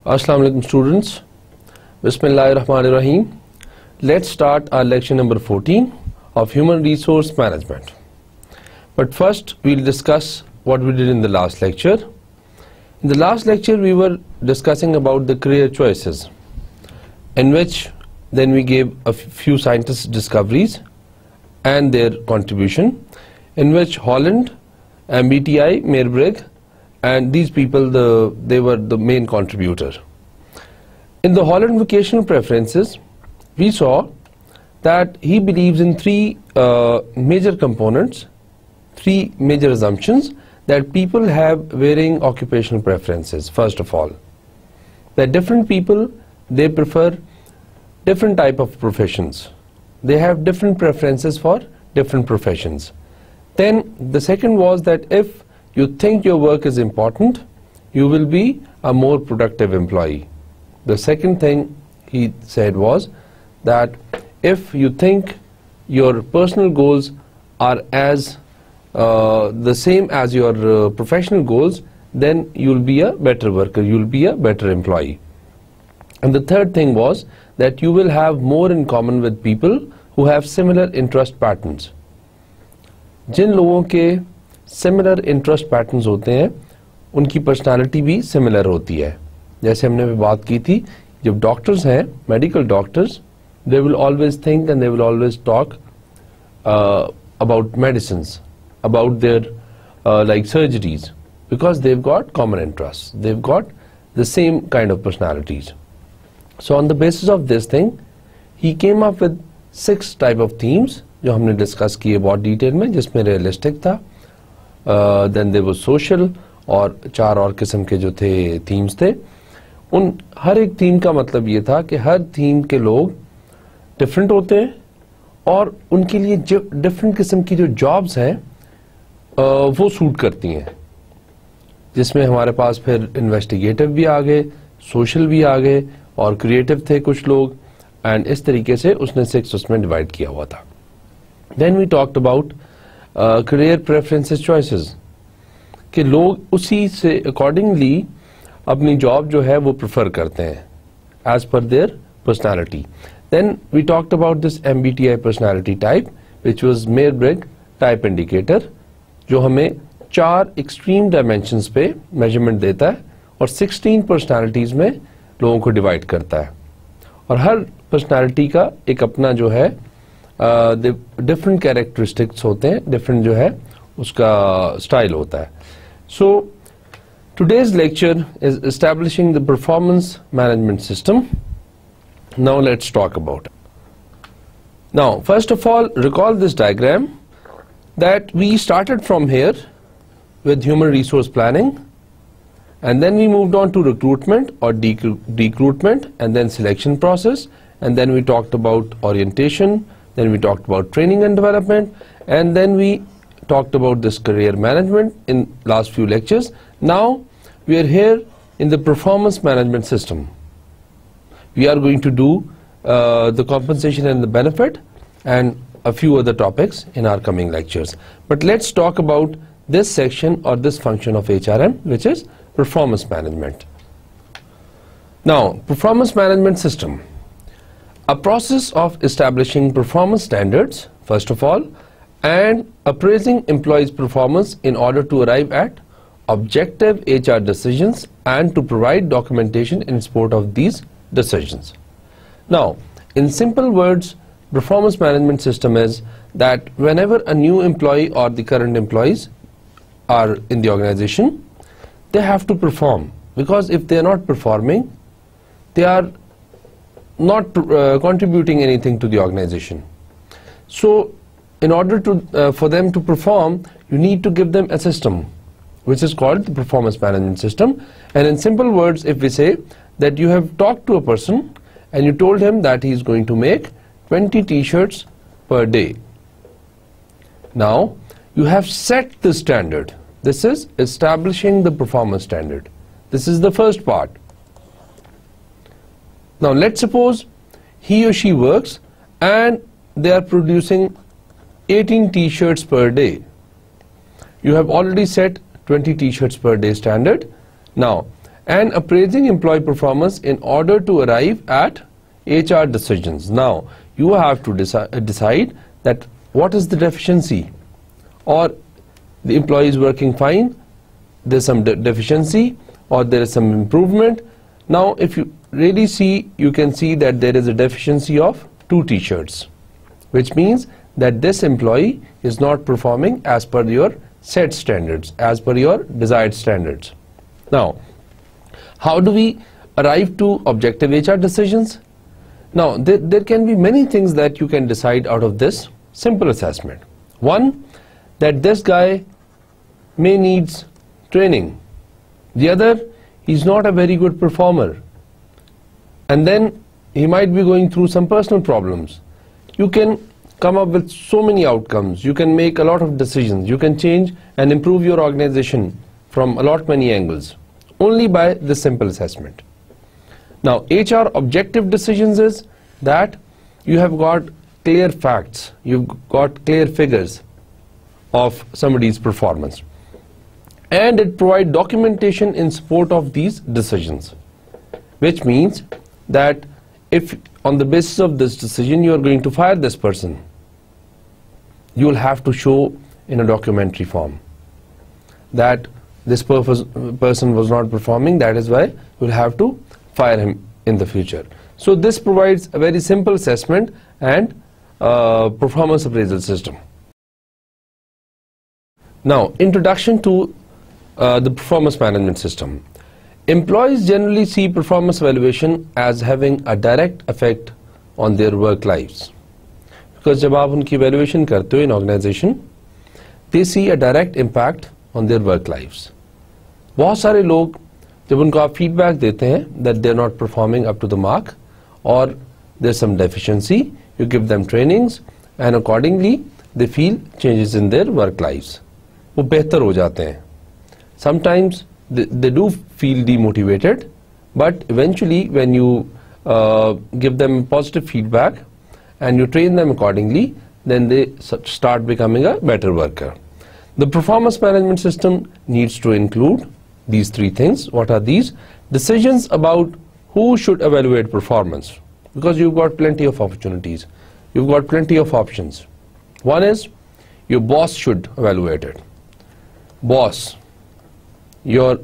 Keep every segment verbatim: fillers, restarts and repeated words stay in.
Assalamu alaikum students. Bismillahirrahmanirrahim. Let's start our lecture number fourteen of Human Resource Management. But first we'll discuss what we did in the last lecture. In the last lecture we were discussing about the career choices, in which then we gave a few scientists' discoveries and their contribution, in which Holland, M B T I, Mayr-Briggs, and these people, the, they were the main contributor. In the Holland vocational preferences, we saw that he believes in three uh, major components, three major assumptions that people have varying occupational preferences. First of all, that different people, they prefer different type of professions. They have different preferences for different professions. Then the second was that if you think your work is important, you will be a more productive employee. The second thing he said was that if you think your personal goals are as uh, the same as your uh, professional goals, then you'll be a better worker, you'll be a better employee. And the third thing was that you will have more in common with people who have similar interest patterns. जिन लोगों के similar interest patterns होते हैं उनकी personality भी similar होती है. जैसे हमने भी बात की थी, जब डॉक्टर्स हैं, medical doctors, they will always think and they will always talk about medicines, about their like surgeries, because they've got common interest, they've got the same kind of personalities. So on the basis of this thing he came up with six type of themes जो हमने discuss किए बहुत detail में, जिसमें realistic था, then they वो social, और चार और किस्म के जो थे थीम्स थे. उन हर एक थीम का मतलब ये था कि हर थीम के लोग डिफरेंट होते हैं और उनके लिए जो डिफरेंट किस्म की जो जॉब्स हैं वो सूट करती हैं. जिसमें हमारे पास फिर इन्वेस्टिगेटिव भी आ गए, सोशल भी आ गए और क्रिएटिव थे कुछ लोग, एंड इस तरीके से उसने सिक्स उसमें डिवाइड किया हुआ था. Then we talked about career preferences choices, कि लोग उसी से अकॉर्डिंगली अपनी जॉब जो है वो प्रेफर करते हैं एज पर their personality. Then we talked about this M B T I personality type which was Myers Briggs type indicator, जो हमें चार एक्सट्रीम डायमेंशंस पे मेजरमेंट देता है और सिक्सटीन पर्सनालिटीज में लोगों को डिवाइड करता है. और हर पर्सनालिटी का एक अपना जो है डिफरेंट uh, कैरेक्टरिस्टिक्स होते हैं, डिफरेंट जो है उसका स्टाइल होता है. सो today's lecture is establishing the performance management system. Now let's talk about it. Now first of all, recall this diagram that we started from here with human resource planning, and then we moved on to recruitment or recruitment, and then selection process, and then we talked about orientation, then we talked about training and development, and then we talked about this career management in last few lectures. Now we are here in the performance management system. We are going to do uh, the compensation and the benefit and a few other topics in our coming lectures. But let's talk about this section or this function of H R M, which is performance management. Now, performance management system, a process of establishing performance standards, first of all, and appraising employees' performance in order to arrive at objective H R decisions and to provide documentation in support of these decisions. Now, in simple words, performance management system is that whenever a new employee or the current employees are in the organization, they have to perform, because if they are not performing, they are not uh, contributing anything to the organization. So in order to uh, for them to perform, you need to give them a system which is called the performance management system. And in simple words, if we say that you have talked to a person and you told him that he is going to make twenty t-shirts per day. Now you have set the standard. This is establishing the performance standard. This is the first part. Now let's suppose he or she works and they are producing eighteen t-shirts per day. You have already set twenty t-shirts per day standard. Now and appraising employee performance in order to arrive at H R decisions. Now, you have to deci- decide that what is the deficiency, or the employee is working fine, there's some de deficiency, or there is some improvement. Now, if you really see, you can see that there is a deficiency of two t-shirts, which means that this employee is not performing as per your set standards, as per your desired standards. Now, how do we arrive to objective H R decisions? Now, there, there can be many things that you can decide out of this simple assessment. One, that this guy may needs training. The other, he's not a very good performer. And then he might be going through some personal problems. You can come up with so many outcomes. You can make a lot of decisions. You can change and improve your organization from a lot many angles only by this simple assessment. Now, H R objective decisions is that you have got clear facts, you've got clear figures of somebody's performance, and it provides documentation in support of these decisions, which means that if on the basis of this decision you are going to fire this person, you will have to show in a documentary form that this person was not performing, that is why you will have to fire him in the future. So this provides a very simple assessment and uh, performance appraisal system. Now, introduction to uh, the performance management system. Employees generally see performance evaluation as having a direct effect on their work lives. Because जब आप उनकी evaluation करते हो in organization, they see a direct impact on their work lives. बहुत सारे लोग जब उनको आप feedback देते हैं that they are not performing up to the mark or there's some deficiency, you give them trainings and accordingly they feel changes in their work lives. वो बेहतर हो जाते हैं. Sometimes they, they do feel demotivated, but eventually when you uh, give them positive feedback and you train them accordingly, then they start becoming a better worker. The performance management system needs to include these three things. What are these? Decisions about who should evaluate performance, because you've got plenty of opportunities, you've got plenty of options. One is your boss should evaluate it. Boss, your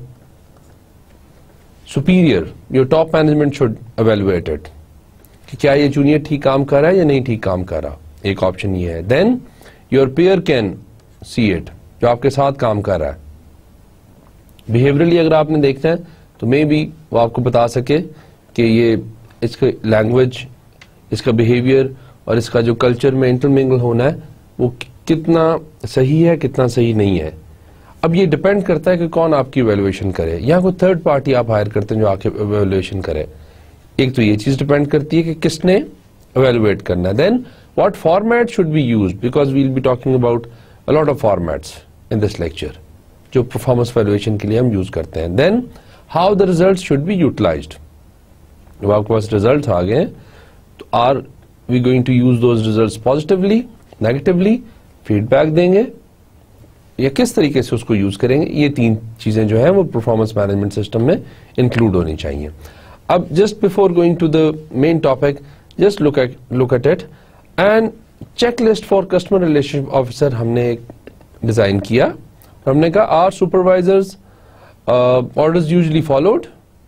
superior, your top management should evaluate it. कि क्या ये junior ठीक काम कर रहा है या नहीं ठीक काम कर रहा, एक ऑप्शन ये है. Then your peer can see it, जो आपके साथ काम कर रहा है. Behaviorally अगर आपने देखना है तो मे बी वो आपको बता सके कि ये इसका लैंग्वेज, इसका बिहेवियर और इसका जो कल्चर में इंटरमिंगल होना है वो कितना सही है, कितना सही नहीं है. अब ये डिपेंड करता है कि कौन आपकी इवैल्यूएशन करे. यहाँ कोई थर्ड पार्टी आप हायर करते हैं जो आपकी इवैल्यूएशन करे. एक तो ये चीज डिपेंड करती है कि किसने इवैल्यूएट करना है. Then what format should be used, because we will be talking about a lot of formats in this lecture जो परफॉर्मेंस इवैल्यूएशन के लिए हम यूज करते हैं. Then how the results should be utilised. जब आपके पास रिजल्ट्स आ गए तो are we going to use those results positively, negatively, feedback देंगे या किस तरीके से उसको यूज करेंगे. ये तीन चीजें जो है वो परफॉर्मेंस मैनेजमेंट सिस्टम में इंक्लूड होनी चाहिए. अब just before going to the main topic, just look at look at it and checklist for customer relationship officer हमने एक डिजाइन किया. हमने कहा are supervisor's orders usually followed.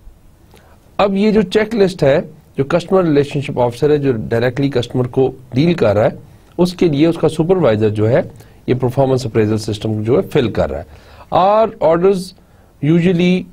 अब ये जो चेकलिस्ट है, जो कस्टमर रिलेशनशिप ऑफिसर है, जो डायरेक्टली कस्टमर को डील कर रहा है, उसके लिए उसका सुपरवाइजर जो है ये परफॉर्मेंस अप्रेजल सिस्टम जो है फिल कर रहा है. Are orders usually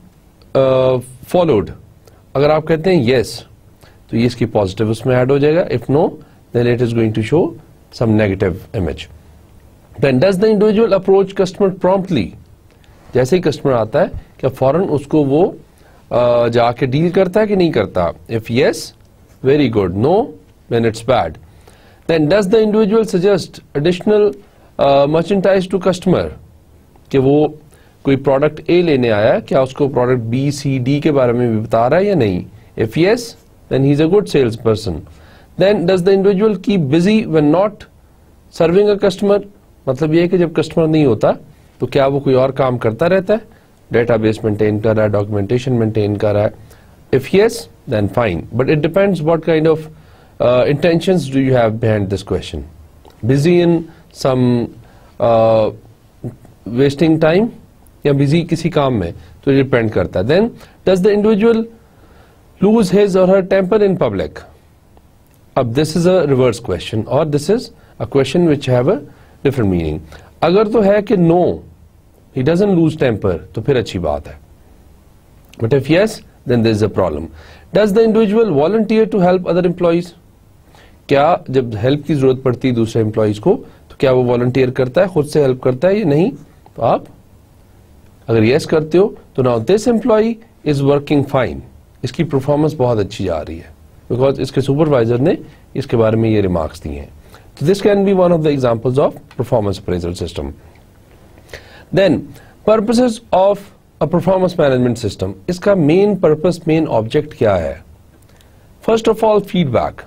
followed. अगर आप कहते हैं यस तो ये इसकी पॉजिटिव उसमें ऐड हो जाएगा. If no then it is going to show some negative image. Then does the individual approach customer promptly. जैसे ही कस्टमर आता है क्या फौरन उसको वो uh, जाके डील करता है कि नहीं करता. If yes, very good. No, then it's bad. Then does the individual suggest additional merchandise to customer. कि वो कोई प्रोडक्ट ए लेने आया, क्या उसको प्रोडक्ट बी सी डी के बारे में भी बता रहा है या नहीं. If yes, then he is a good sales person. Then does the individual keep busy when not serving a customer. मतलब ये है कि जब कस्टमर नहीं होता तो क्या वो कोई और काम करता रहता है. डेटाबेस मेंटेन कर रहा है, डॉक्यूमेंटेशन मेंटेन कर रहा है? If yes then fine, but it depends what kind of intentions do you have behind this question. Busy in some wasting time या बिजी किसी काम में, तो डिपेंड करता है. Then does the individual lose his और हर टेम्पर इन पब्लिक? अब this is a reverse question और this is a question which have a different meaning. अगर तो है कि no he doesn't loose temper तो फिर अच्छी बात है, but if yes then there is a problem. Does the individual volunteer to help other employees? क्या जब हेल्प की जरूरत पड़ती है दूसरे एम्प्लॉइज को तो क्या वो वॉलंटियर करता है, खुद से हेल्प करता है या नहीं? तो आप अगर यस करते हो तो now this employee is working fine, इसकी परफॉर्मेंस बहुत अच्छी जा रही है बिकॉज इसके सुपरवाइजर ने इसके बारे में ये रिमार्क्स दिए हैं. तो this can be one of the examples of performance appraisal system. Then purposes of a performance management system. इसका मेन पर्पस, मेन ऑब्जेक्ट क्या है? First of all feedback.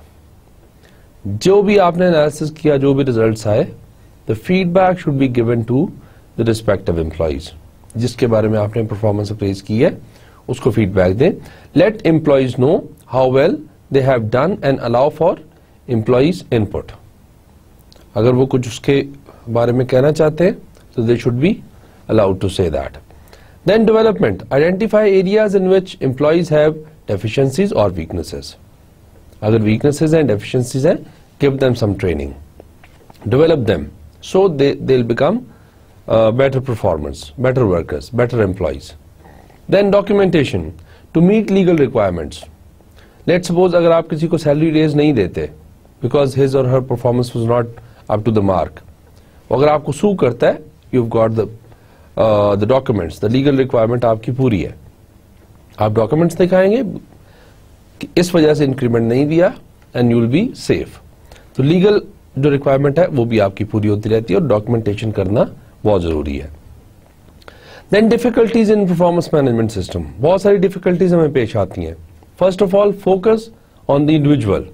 जो भी आपने एनालिसिस किया, जो भी रिजल्ट्स आए, the feedback should be given to the respective employees. जिसके बारे में आपने परफॉर्मेंस अप्रेज की है उसको फीडबैक दें. Let employees know how well they have done and allow for employees input. अगर वो कुछ उसके बारे में कहना चाहते हैं तो they should be allowed to say that. Then development. Identify areas in which employees have deficiencies और वीकनेसेस. अगर वीकनेसेस हैं, डेफिशिएंसीज हैं, give them some training, develop them so they they will become better performers, better workers, better employees. Then documentation to meet legal requirements. Let's suppose अगर आप किसी को salary raise नहीं देते बिकॉज हिज और her performance was not up to the mark, अगर आपको sue करता है, you got the the documents, the legal requirement आपकी पूरी है, आप डॉक्यूमेंट्स दिखाएंगे कि इस वजह से इंक्रीमेंट नहीं दिया and you will be safe. तो लीगल जो रिक्वायरमेंट है वो भी आपकी पूरी होती रहती है और डॉक्यूमेंटेशन करना बहुत जरूरी है. Then difficulties in performance management system. बहुत सारी डिफिकल्टीज हमें पेश आती हैं. First of all focus on the individual.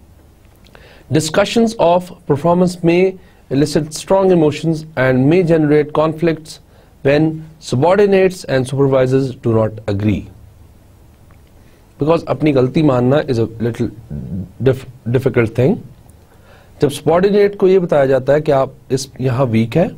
Discussions of performance में elicit strong emotions and may generate conflicts when subordinates and supervisors do not agree. Because अपनी गलती मानना is a little diff, difficult thing. जब subordinate को ये बताया जाता है कि आप इस यहाँ weak है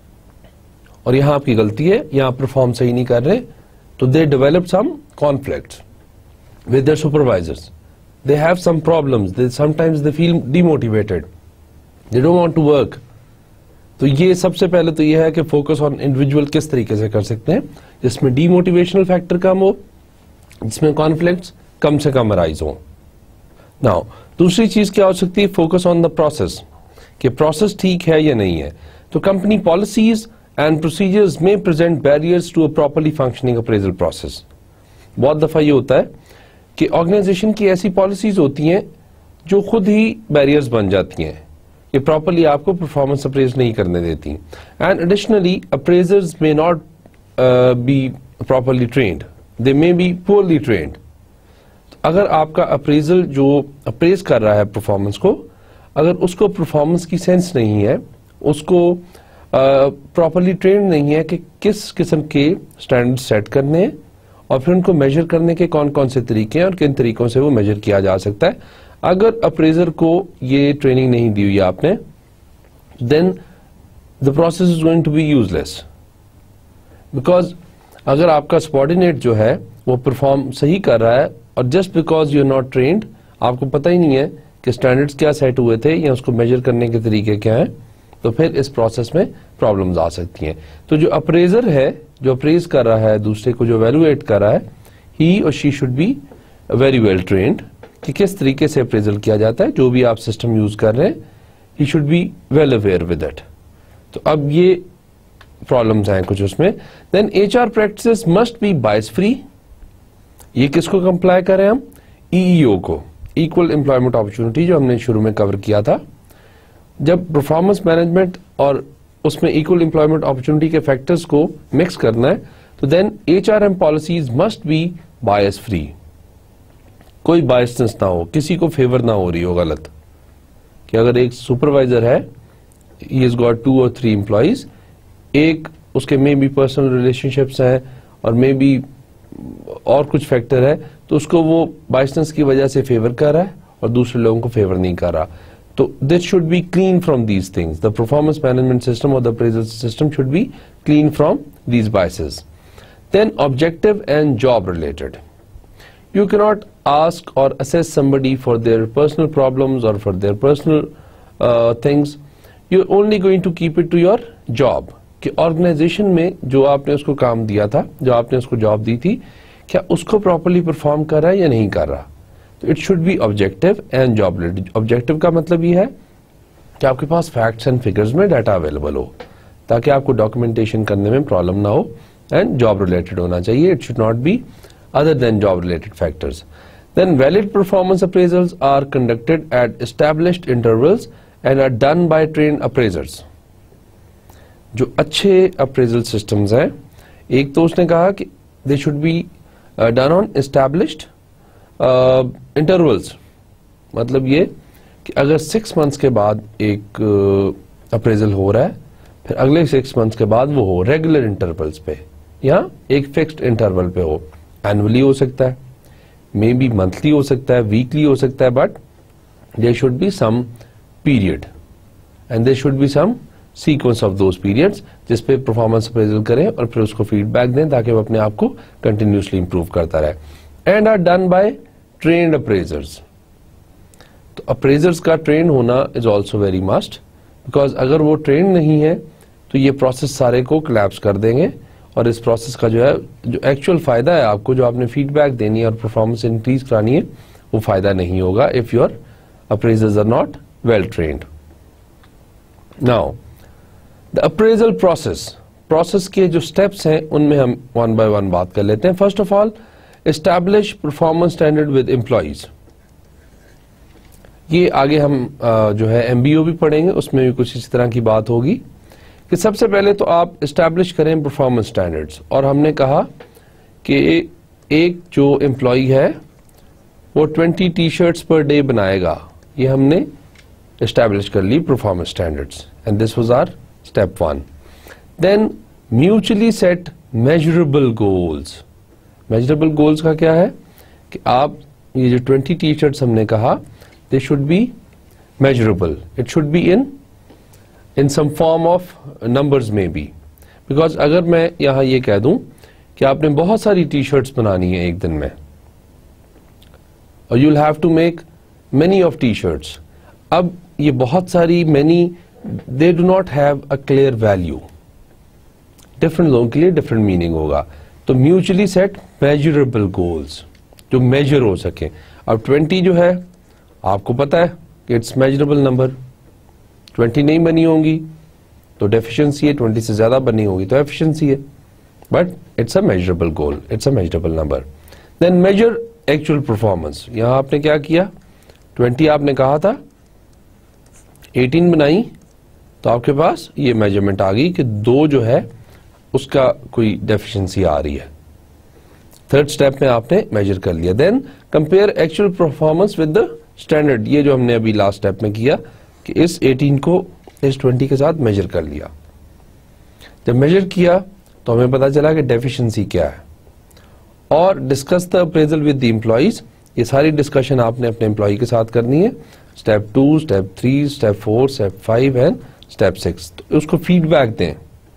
और यहाँ आपकी गलती है, यहाँ perform सही नहीं कर रहे, तो they develop some conflicts with their supervisors. They have some problems. They sometimes they feel demotivated. They don't want to work. तो ये सबसे पहले तो ये है कि फोकस ऑन इंडिविजुअल किस तरीके से कर सकते हैं जिसमें डीमोटिवेशनल फैक्टर कम हो, जिसमें कॉन्फ्लिक्ट्स कम से कम अराइज हो. नाउ दूसरी चीज क्या हो सकती है? फोकस ऑन द प्रोसेस, कि प्रोसेस ठीक है या नहीं है. तो कंपनी पॉलिसीज एंड प्रोसीजर्स में present barriers to a properly functioning appraisal process. बहुत दफा ये होता है कि ऑर्गेनाइजेशन की ऐसी पॉलिसीज होती हैं जो खुद ही बैरियर्स बन जाती हैं, ये प्रॉपर्ली आपको परफॉर्मेंस अप्रेज नहीं करने देती. And additionally appraisers may not be properly trained, they may be poorly trained. अगर आपका अप्रेजल जो अप्रेज कर रहा है परफॉर्मेंस को, अगर उसको परफॉर्मेंस की सेंस नहीं है, उसको प्रॉपर्ली uh, ट्रेंड नहीं है कि किस किस्म के स्टैंडर्ड सेट करने हैं और फिर उनको मेजर करने के कौन कौन से तरीके हैं और किन तरीकों से वो मेजर किया जा सकता है. अगर अप्रेजर को ये ट्रेनिंग नहीं दी हुई आपने, then the process is going to be useless. Because अगर आपका सबऑर्डिनेट जो है वो परफॉर्म सही कर रहा है और just because you are not trained, आपको पता ही नहीं है कि स्टैंडर्ड्स क्या सेट हुए थे या उसको मेजर करने के तरीके क्या हैं, तो फिर इस प्रोसेस में प्रॉब्लम्स आ सकती हैं. तो जो अप्रेजर है, जो अप्रेज कर रहा है, दूसरे को जो वैल्यूएट कर रहा है, ही और she should be very well trained कि किस तरीके से अप्रेजल किया जाता है. जो भी आप सिस्टम यूज कर रहे हैं, he should be well aware with it. तो अब ये प्रॉब्लम्स हैं कुछ उसमें. Then HR practices must be bias free. ये किसको कंप्लाई करें हम? ईईओ को, इक्वल एम्प्लॉयमेंट अपॉर्चुनिटी, जो हमने शुरू में कवर किया था. जब परफॉर्मेंस मैनेजमेंट और उसमें इक्वल एम्प्लॉयमेंट अपॉर्चुनिटी के फैक्टर्स को मिक्स करना है, तो then HR and policies must be bias free. कोई बायसनेस ना हो, किसी को फेवर ना हो रही हो गलत. कि अगर एक सुपरवाइजर है, ही हैज गॉट टू और थ्री एम्प्लॉइज, एक उसके में भी पर्सनल रिलेशनशिप्स हैं और मे बी और कुछ फैक्टर है, तो उसको वो बाइसेंस की वजह से फेवर कर रहा है और दूसरे लोगों को फेवर नहीं कर रहा. तो this should be clean from these things. The performance management system और the appraisal system should be clean from these biases. Then objective and job related. You cannot ask or assess somebody for their personal problems or for their personal uh, things. You're only going to keep it to your job. कि organization में जो आपने उसको काम दिया था, जो आपने उसको जॉब दी थी, क्या उसको प्रॉपरली परफॉर्म कर रहा है या नहीं कर रहा. तो it should be objective and job related. Objective का मतलब ये है कि आपके पास फैक्ट्स एंड फिगर्स में डाटा अवेलेबल हो, ताकि आपको डॉक्यूमेंटेशन करने में प्रॉब्लम ना हो. And job related होना चाहिए. It should not be other than job related factors. Then valid performance appraisals are conducted at established intervals and are done by trained appraisers. जो अच्छे appraisal systems हैं, एक तो उसने कहा कि they should be uh, done on established uh, intervals. मतलब ये कि अगर six months के बाद एक uh, appraisal हो रहा है, फिर अगले six months के बाद वो हो regular intervals पे, या एक फिक्स्ड इंटरवल पे हो. एनुअली हो सकता है, मे बी मंथली हो सकता है, वीकली हो सकता है, but there should be some period and there should be some sequence of those periods जिसपे परफॉर्मेंस अप्रेजल करें और फिर उसको फीडबैक दें ताकि वो अपने आप को कंटिन्यूसली इंप्रूव करता रहे. And are done by trained appraisers. तो अप्रेजर्स का ट्रेन होना is also very must, because अगर वो ट्रेन नहीं है तो ये प्रोसेस सारे को कोलैप्स कर देंगे और इस प्रोसेस का जो है, जो एक्चुअल फायदा है आपको, जो आपने फीडबैक देनी है और परफॉर्मेंस इंक्रीज करानी है, वो फायदा नहीं होगा if your appraisers are not well trained. Now the appraisal process, process के जो स्टेप्स हैं उनमें हम वन बाय वन बात कर लेते हैं. First of all, establish performance standard with employees. ये आगे हम आ, जो है एमबीओ भी पढ़ेंगे, उसमें भी कुछ इस तरह की बात होगी कि सबसे पहले तो आप इस्टेब्लिश करें परफॉर्मेंस स्टैंडर्ड्स. और हमने कहा कि एक जो एम्प्लॉई है वो twenty T shirts per day बनाएगा. ये हमने इस्टेब्लिश कर ली performance standards, and this was our step one. Then mutually set measurable goals. Measurable goals का क्या है कि आप ये जो ट्वेंटी टी शर्ट्स हमने कहा, they should be measurable. It should be in in some form of numbers may be. because अगर मैं यहाँ ये कह दूं कि आपने बहुत सारी टी शर्ट्स बनानी है एक दिन में, और you'll have to make many of T shirts. अब ये बहुत सारी many, they do not have a clear value. Different लोगों के लिए डिफरेंट मीनिंग होगा. तो म्यूचुअली सेट मेजरेबल गोल्स जो मेजर हो सके. अब ट्वेंटी जो है आपको पता है कि इट्स मेजरेबल नंबर. ट्वेंटी नहीं बनी होंगी तो डेफिशिएंसी है, ट्वेंटी से ज्यादा बनी होगी तो एफिशिएंसी है, but it's a measurable goal, it's a measurable number. Then measure actual performance. यहां आपने क्या किया, ट्वेंटी आपने कहा था, एटीन बनाई, तो आपके पास ये मेजरमेंट आ गई कि दो जो है उसका कोई डेफिशिएंसी आ रही है. थर्ड स्टेप में आपने मेजर कर लिया. Then compare actual performance with the standard. ये जो हमने अभी लास्ट स्टेप में किया कि इस एटीन को इस ट्वेंटी के साथ मेजर कर लिया. जब मेजर किया तो हमें पता चला कि डेफिशिएंसी क्या है. और discuss the appraisal with the employees. ये सारी डिस्कशन आपने अपने एम्प्लॉय के साथ करनी है. Step two, step three, step four, step five and step six. तो उसको फीडबैक दें,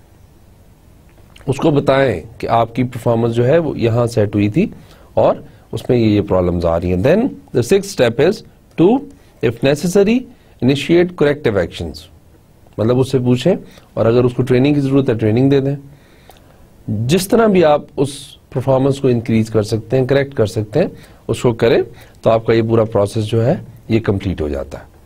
उसको बताएं कि आपकी परफॉर्मेंस जो है वो यहां सेट हुई थी और उसमें ये ये प्रॉब्लम्स आ रही हैं. Then the sixth step is to, if necessary, initiate corrective actions. मतलब उससे पूछें और अगर उसको ट्रेनिंग की जरूरत है ट्रेनिंग दे दें. जिस तरह भी आप उस परफॉर्मेंस को इंक्रीज कर सकते हैं, करेक्ट कर सकते हैं, उसको करें, तो आपका ये पूरा प्रोसेस जो है ये कंप्लीट हो जाता है.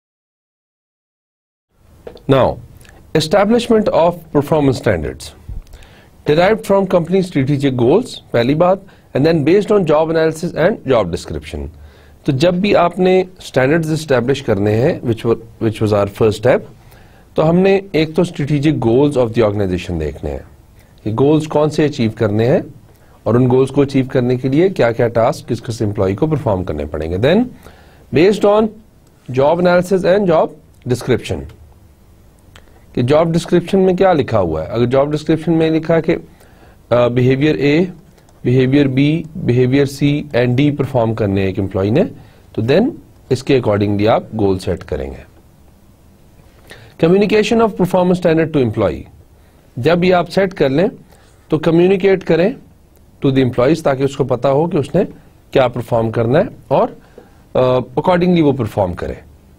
Now establishment of performance standards derived from company strategic goals, पहली बात, and then based on job analysis and job description. तो जब भी आपने स्टैंडर्ड्स एस्टैब्लिश करने हैं, which were which was our first step, तो हमने एक तो strategic goals of the organization देखने हैं कि गोल्स कौन से अचीव करने हैं और उन गोल्स को अचीव करने के लिए क्या क्या टास्क किस किस एम्प्लॉय को परफॉर्म करने पड़ेंगे. Then based on job analysis and job description, कि जॉब डिस्क्रिप्शन में क्या लिखा हुआ है. अगर जॉब डिस्क्रिप्शन में लिखा है कि behaviour A, behaviour B, behaviour C and D perform करने हैं एक एम्प्लॉय ने, तो देन इसके अकॉर्डिंगली आप गोल सेट करेंगे। Communication of performance standard to employee, जब ये आप सेट कर लें तो कम्युनिकेट करें टू द एम्प्लॉयज ताकि उसको पता हो कि उसने क्या परफॉर्म करना है और अकॉर्डिंगली uh, वो परफॉर्म करे।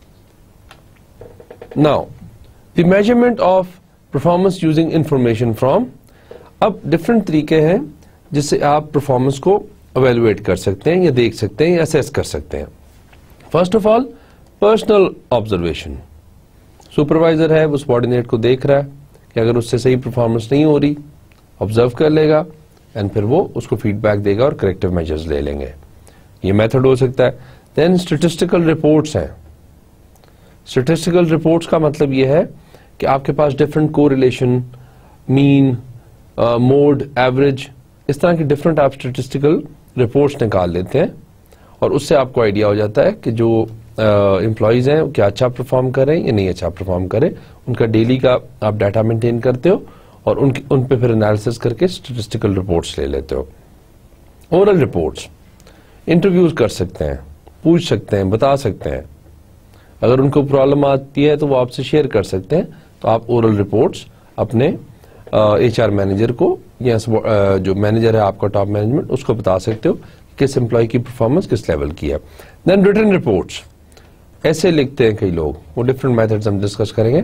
Now the measurement of performance using information from, अब डिफरेंट तरीके हैं जिससे आप परफॉर्मेंस को एवेलुएट कर सकते हैं या देख सकते हैं या असेस कर सकते हैं। First of all personal observation, supervisor है वो सबॉर्डिनेट को देख रहा है कि अगर उससे सही परफॉर्मेंस नहीं हो रही, ऑब्जर्व कर लेगा एंड फिर वो उसको फीडबैक देगा और करेक्टिव मेजर्स ले लेंगे। ये मेथड हो सकता है। देन स्टैटिस्टिकल रिपोर्ट्स हैं। स्टैटिस्टिकल रिपोर्ट्स का मतलब ये है कि आपके पास different correlation, mean, mode, average, इस तरह की डिफरेंट आप स्टैटिस्टिकल रिपोर्ट्स निकाल लेते हैं और उससे आपको आइडिया हो जाता है कि जो एम्प्लॉयज हैं क्या अच्छा परफॉर्म कर रहे हैं या नहीं अच्छा परफॉर्म करें। उनका डेली का आप डाटा मेंटेन करते हो और उन उन पे फिर एनालिसिस करके स्टैटिस्टिकल रिपोर्ट्स ले लेते हो। ओरल रिपोर्ट्स, इंटरव्यूज कर सकते हैं, पूछ सकते हैं, बता सकते हैं। अगर उनको प्रॉब्लम आती है तो वो आपसे शेयर कर सकते हैं, तो आप ओरल रिपोर्ट्स अपने एच आर मैनेजर को या uh, जो मैनेजर है आपका टॉप मैनेजमेंट उसको बता सकते हो किस एम्प्लॉय की परफॉर्मेंस किस लेवल की है। देन रिटन रिपोर्ट्स, ऐसे लिखते हैं कई लोग, वो डिफरेंट मेथड्स हम डिस्कस करेंगे।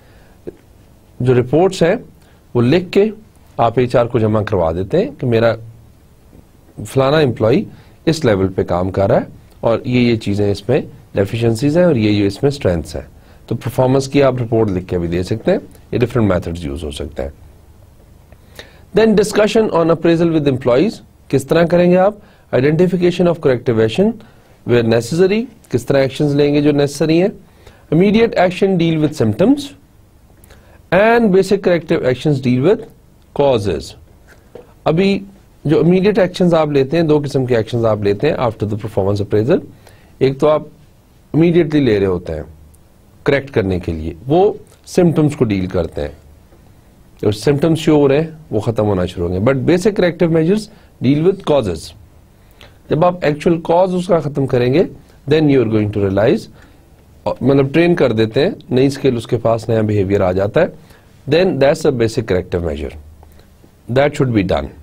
जो रिपोर्ट्स हैं वो लिख के आप एच आर को जमा करवा देते हैं कि मेरा फलाना एम्प्लॉय इस लेवल पे काम कर रहा है और ये ये चीजें इसमें डेफिशिएंसीज हैं और ये ये इसमें स्ट्रेंथ्स हैं। तो परफॉर्मेंस की आप रिपोर्ट लिख के भी दे सकते हैं। ये डिफरेंट मेथड्स यूज हो सकते हैं। Then discussion on appraisal with employees, किस तरह करेंगे आप? Identification of corrective action where necessary, किस तरह एक्शंस लेंगे जो नेसेसरी हैं। Immediate action deal with symptoms and basic corrective actions deal with causes. अभी जो इमीडिएट एक्शंस आप लेते हैं, दो किस्म के एक्शंस आप लेते हैं आफ्टर द परफॉर्मेंस अप्रेजल। एक तो आप इमीडिएटली ले रहे होते हैं करेक्ट करने के लिए, वो सिम्टम्स को डील करते हैं। जो सिम्टम्स शो हो रहे हैं वो खत्म होना शुरू होंगे। But basic corrective measures deal with causes. जब आप एक्चुअल कॉज उसका खत्म करेंगे then you are going to realize, मतलब ट्रेन कर देते हैं, नई स्किल उसके पास, नया बिहेवियर आ जाता है, then that's a basic corrective measure that should be done.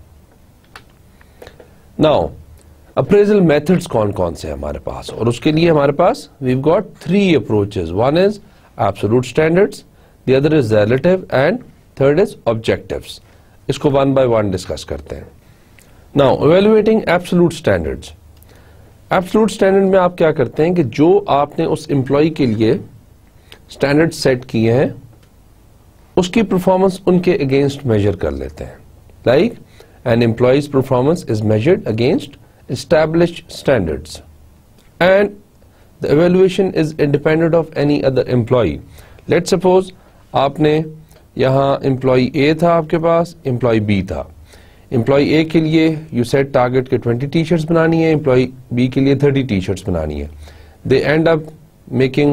Now appraisal methods कौन कौन से हैं हमारे पास, और उसके लिए हमारे पास we have got three approaches. One is absolute standards, the other is relative and third is objectives. इसको वन बाय वन डिस्कस करते हैं। Now evaluating absolute standards. Absolute standard में आप क्या करते हैं कि जो आपने उस एम्प्लॉय के लिए स्टैंडर्ड सेट किए हैं उसकी परफॉर्मेंस उनके अगेंस्ट मेजर कर लेते हैं। Like an employee's performance is measured against established standards and the evaluation is independent of any other employee. Let's suppose आपने यहाँ employee A था आपके पास, employee B था। employee A के लिए you set target के ट्वेंटी टी-शर्ट्स बनानी है, employee B के लिए थर्टी टी-शर्ट्स बनानी है। They end up making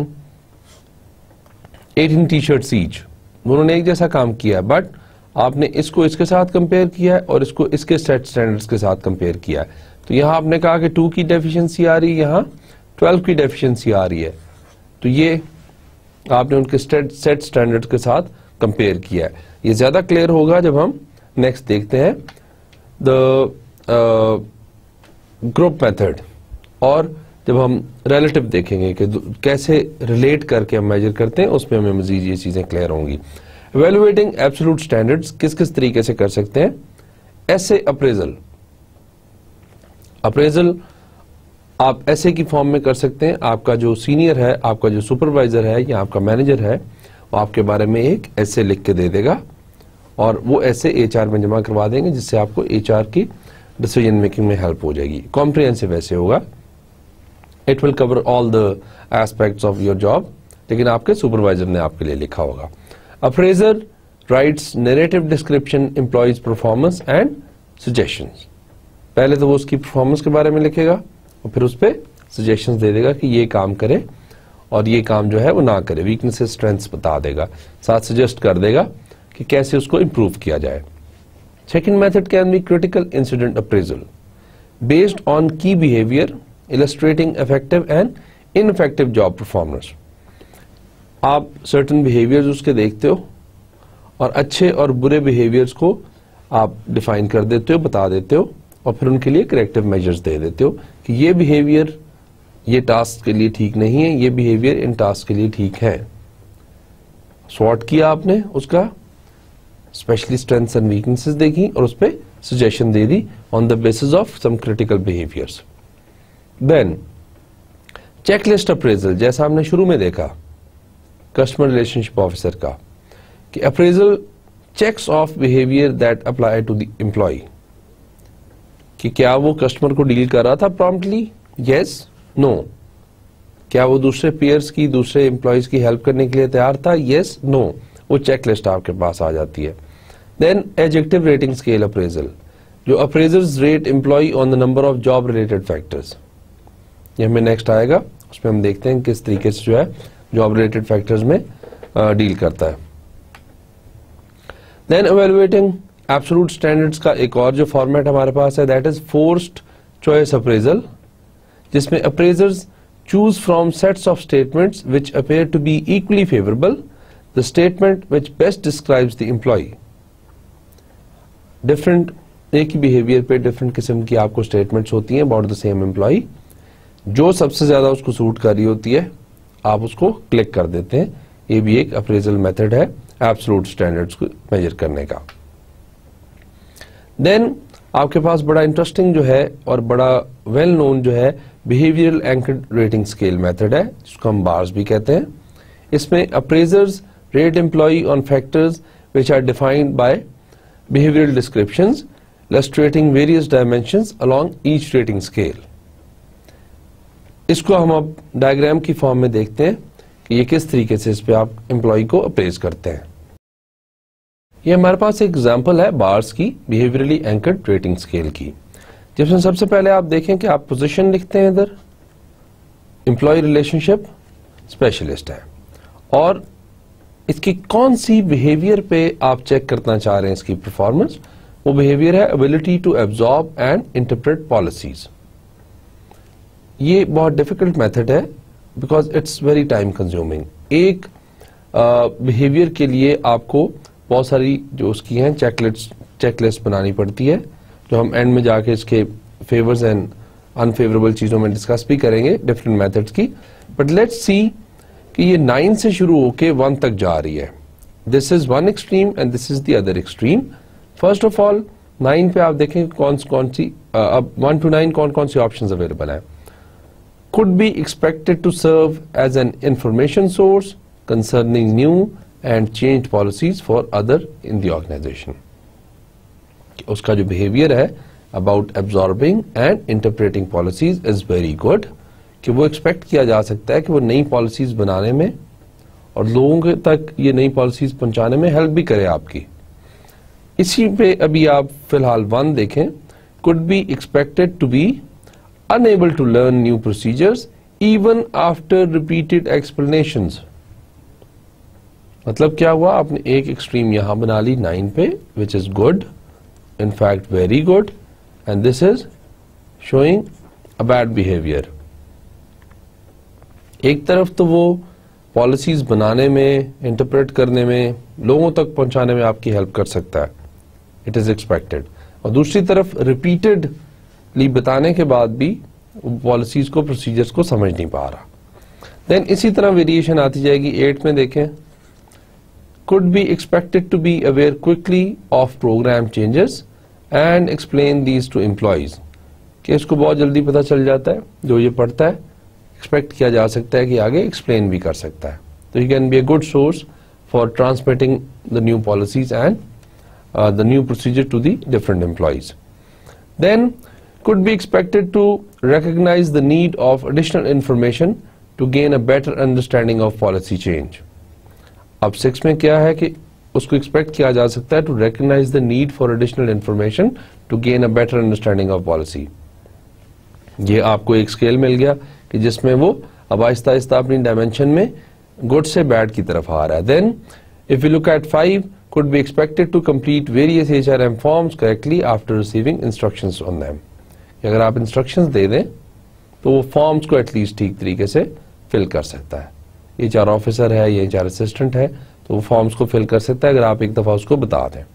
eighteen T-shirts each। दोनों ने एक जैसा काम किया, बट आपने इसको इसके साथ कंपेयर किया है और इसको इसके सेट स्टैंडर्ड्स के साथ कंपेयर किया है। तो यहां आपने कहा कि टू की डेफिशिएंसी आ रही है, यहां ट्वेल्व की डेफिशिएंसी आ रही है। तो ये आपने उनके सेट स्टैंडर्ड्स के साथ कंपेयर किया है। ये ज्यादा क्लियर होगा जब हम नेक्स्ट देखते हैं द ग्रुप मेथड, और जब हम रिलेटिव देखेंगे कि कैसे रिलेट करके हम मेजर करते हैं, उसमें हमें मजीद ये चीजें क्लियर होंगी। इवैल्यूएटिंग एब्सोल्यूट स्टैंडर्ड्स किस किस तरीके से कर सकते हैं? ऐसे अप्रेजल, अप्रेजल आप ऐसे की फॉर्म में कर सकते हैं। आपका जो सीनियर है, आपका जो सुपरवाइजर है या आपका मैनेजर है, वो आपके बारे में एक ऐसे लिख के दे देगा और वो ऐसे एचआर में जमा करवा देंगे, जिससे आपको एचआर की डिसीजन मेकिंग में हेल्प हो जाएगी। कॉम्प्रिहेंसिव ऐसे होगा, it will cover all the aspects of your job, लेकिन आपके सुपरवाइजर ने आपके लिए लिखा होगा। Appraiser writes narrative description employees performance and suggestions. पहले तो वो उसकी परफॉर्मेंस के बारे में लिखेगा और फिर उस पर सजेशंस दे देगा कि ये काम करे और ये काम जो है वो ना करे, वीकनेसेस स्ट्रेंथ्स बता देगा, साथ सजेस्ट कर देगा कि कैसे उसको इम्प्रूव किया जाए। Second method can be critical incident appraisal based on key behavior illustrating effective and ineffective job performance. आप certain behaviors उसके देखते हो और अच्छे और बुरे behaviors को आप define कर देते हो, बता देते हो और फिर उनके लिए corrective measures दे देते हो कि ये behavior ये task के लिए ठीक नहीं है, ये behavior इन task के लिए ठीक है. SWOT किया आपने, उसका स्पेशली स्ट्रेंथ्स एंड वीकनेसेस देखी और उस पे सजेशन दे दी on the basis of some critical behaviours. Then checklist appraisal, जैसा हमने शुरू में देखा कस्टमर रिलेशनशिप ऑफिसर का कि appraisal checks of behaviour that apply to the employee, कि क्या वो कस्टमर को डील कर रहा था प्रॉम्प्टली, यस नो, क्या वो दूसरे पेयर्स की दूसरे एम्प्लॉयज की हेल्प करने के लिए तैयार था, यस नो, वो चेकलिस्ट आपके पास आ जाती है. Then adjective rating scale appraisal, जो appraisers rate employee on the number of job related factors, ये हमें नेक्स्ट आएगा, उसमें हम देखते हैं किस तरीके से जो है जॉब रिलेटेड फैक्टर्स में डील करता है. देन एवेलुएटिंग एब्सोल्यूट स्टैंडर्ड्स का एक और जो फॉर्मेट हमारे पास है that is forced choice appraisal, जिसमें appraisers choose from sets of statements which appear to be equally favorable the statement which best describes the employee. Different एक ही behavior पे different किस्म की आपको statements होती हैं about the same employee, जो सबसे ज्यादा उसको सूट कर रही होती है आप उसको क्लिक कर देते हैं. ये भी एक अप्रेजल मेथड है एब्सोल्यूट स्टैंडर्ड्स को मेजर करने का. देन आपके पास बड़ा इंटरेस्टिंग जो है और बड़ा वेल नोन जो है behavioural anchored rating scale method है, जिसको हम बार्स भी कहते हैं. इसमें appraisers rate employee on factors which are defined by behavioural descriptions illustrating various dimensions along each rating scale. इसको हम अब डायग्राम की फॉर्म में देखते हैं कि ये किस तरीके से इस पे आप एम्प्लॉय को अप्रेज करते हैं. ये हमारे पास एक एग्जांपल है बार्स की बिहेवियरली एंकर्ड रेटिंग स्केल की, जिसमें सबसे पहले आप देखें कि आप पोजीशन लिखते हैं, इधर एम्प्लॉय रिलेशनशिप स्पेशलिस्ट है और इसकी कौन सी बिहेवियर पे आप चेक करना चाह रहे हैं इसकी परफॉर्मेंस. वो बिहेवियर है ability to absorb and interpret policies. ये बहुत डिफिकल्ट मेथड है because it's very time consuming. एक बिहेवियर uh, के लिए आपको बहुत सारी जो उसकी हैं चेकलिस्ट चेकलिस्ट बनानी पड़ती है, जो हम एंड में जाके इसके फेवर्स एंड अनफेवरेबल चीजों में डिस्कस भी करेंगे डिफरेंट मेथड्स की. बट लेट्स सी कि ये नाइन से शुरू होके वन तक जा रही है. This is one extreme and this is the other extreme. First of all nine पे आप देखें कौन कौन सी अब वन टू नाइन कौन कौन सी ऑप्शंस अवेलेबल है. Could be expected to serve as an information source concerning new and change policies for other in the organisation. उसका जो बिहेवियर है about absorbing and interpreting policies is very good, कि वो expect किया जा सकता है कि वो नई पॉलिसीज बनाने में और लोगों तक ये नई पॉलिसीज पहुंचाने में हेल्प भी करे आपकी. इसी पे अभी आप फिलहाल वन देखें. Could be expected to be unable to learn new procedures even after repeated explanations. मतलब क्या हुआ, आपने एक एक्सट्रीम यहां बना ली नाइन पे which is good, in fact very good, and this is showing a bad behavior. एक तरफ तो वो पॉलिसीज बनाने में, इंटरप्रेट करने में, लोगों तक पहुंचाने में आपकी हेल्प कर सकता है, इट इज एक्सपेक्टेड, और दूसरी तरफ रिपीटेडली बताने के बाद भी पॉलिसीज को, प्रोसीजर्स को समझ नहीं पा रहा. देन इसी तरह वेरिएशन आती जाएगी. एट में देखें, could be expected to be aware quickly of program changes and explain these to employees. कि इसको बहुत जल्दी पता चल जाता है, जो ये पढ़ता है एक्सपेक्ट किया जा सकता है कि आगे एक्सप्लेन भी कर सकता है. तो he can be a good source for transmitting the new policies and uh, the new procedure to the different employees. Then could be expected to recognize the need of additional information to gain a better understanding of policy change. अब six में क्या है कि उसको expect किया जा सकता है to recognise the need for additional information to gain a better understanding of policy. ये आपको एक स्केल मिल गया कि जिसमें वो अब आहिस्ता आहिस्ता अपनी डायमेंशन में गुड से बैड की तरफ आ रहा है. Then If we look at five, could be expected to complete various H R M forms correctly after receiving instructions on them. अगर आप instructions दे दें तो वो forms को एटलीस्ट ठीक तरीके से fill कर सकता है. H R ऑफिसर है या H R असिस्टेंट है तो वो फॉर्म्स को फिल कर सकता है अगर आप एक दफा उसको बता दें.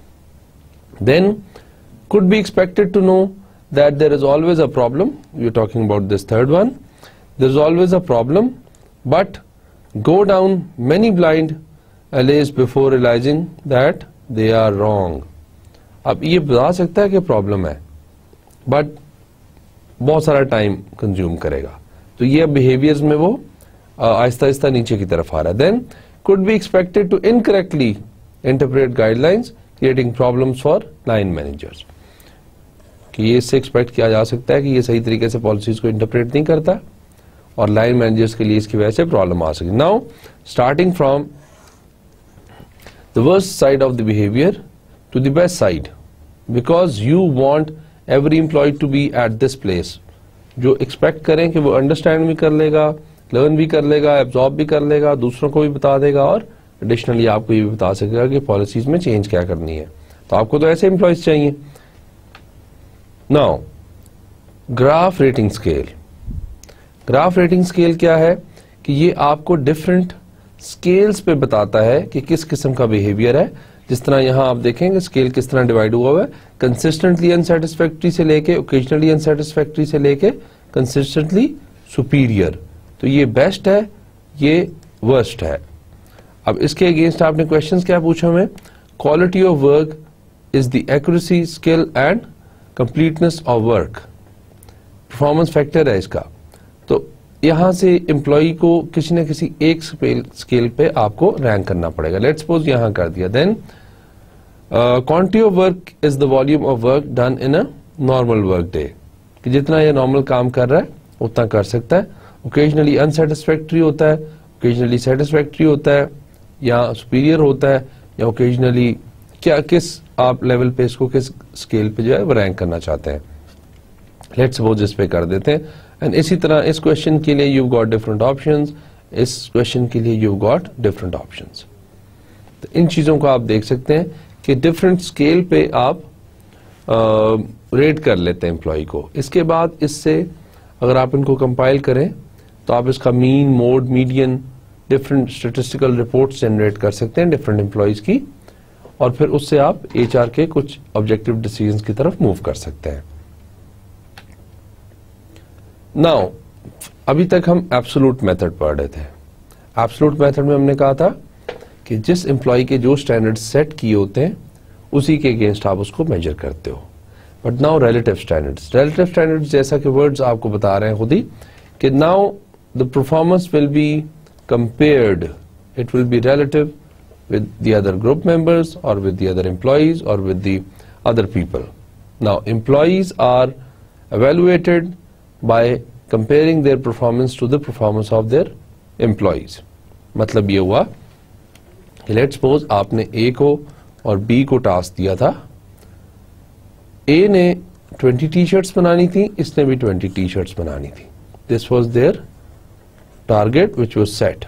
Then could be expected to know that there is always a problem. We are talking about this third one. There is always a problem, but go down many blind alleys before realizing that they are wrong. अब ये बता सकता है कि problem है, but बहुत सारा time consume करेगा. तो ये बिहेवियर्स में वो आहिस्ता आहिस्ता नीचे की तरफ आ रहा है. Then could be expected to incorrectly interpret guidelines creating problems for line managers. कि ये इससे एक्सपेक्ट किया जा सकता है कि ये सही तरीके से पॉलिसीज को इंटरप्रेट नहीं करता और लाइन मैनेजर्स के लिए इसकी वजह से प्रॉब्लम आ सकती. Now starting from the worst side of the behavior to the best side, because you want every employee to be at this place. जो expect करें कि वो understand भी कर लेगा, learn भी कर लेगा, absorb भी कर लेगा, दूसरों को भी बता देगा और additionally आपको ये भी बता सकेगा कि policies में change क्या करनी है. तो आपको तो ऐसे employees चाहिए. Now, graph rating scale. graph rating scale क्या है कि ये आपको different स्केल्स पे बताता है कि किस किस्म का बिहेवियर है. जिस तरह यहां आप देखेंगे स्केल किस तरह डिवाइड हुआ हुआ है, कंसिस्टेंटली अनसेटिस्फैक्ट्री से लेके ओकेजनली अनसेटिस्फैक्ट्री से लेके कंसिस्टेंटली सुपीरियर. तो ये बेस्ट है, ये वर्स्ट है. अब इसके अगेंस्ट आपने क्वेश्चंस क्या पूछा हमें? Quality of work is the accuracy, skill and completeness of work. Performance factor है इसका. तो यहां से एम्प्लॉय को किसी न किसी एक स्केल पे आपको रैंक करना पड़ेगा. लेट्स सपोज यहां कर दिया. Then quantity of work is the volume of work done in a normal work day. कि जितना ये नॉर्मल काम कर रहा है उतना कर सकता है. ओकेजनली अनसेटिस्फैक्ट्री होता है, ओकेजनली सेटिस्फैक्ट्री होता है, या सुपीरियर होता है, या ओकेजनली क्या किस आप लेवल पे इसको किस स्केल पे जो है वो रैंक करना चाहते हैं. लेट्स सपोज इस पे कर देते हैं. एंड इसी तरह इस क्वेश्चन के लिए यू गॉट डिफरेंट ऑप्शंस, इस क्वेश्चन के लिए यू गॉट डिफरेंट ऑप्शंस. तो इन चीजों को आप देख सकते हैं कि डिफरेंट स्केल पे आप रेट कर लेते हैं एम्प्लॉय को. इसके बाद इससे अगर आप इनको कंपाइल करें तो आप इसका mean, mode, median, different statistical reports generate कर सकते हैं डिफरेंट एम्प्लॉयज की, और फिर उससे आप एचआर के कुछ ऑब्जेक्टिव डिसीजंस की तरफ मूव कर सकते हैं. नाउ अभी तक हम एब्सोल्यूट मेथड पढ़ रहे थे. एब्सोल्यूट मेथड में हमने कहा था कि जिस एम्प्लॉय के जो स्टैंडर्ड सेट किए होते हैं उसी के अगेंस्ट आप उसको मेजर करते हो. But now relative standards. Relative standards जैसा कि वर्ड्स आपको बता रहे हैं खुद ही कि now the performance will be compared, it will be relative with the other group members or with the other employees or with the other people. Now employees are evaluated by comparing their performance to the performance of their employees. मतलब ये हुआ कि let's suppose आपने A को और B को task दिया था. A ने ट्वेंटी टी शर्ट्स बनानी थी, इसने भी ट्वेंटी टी शर्ट्स बनानी थी. This was their target which was set.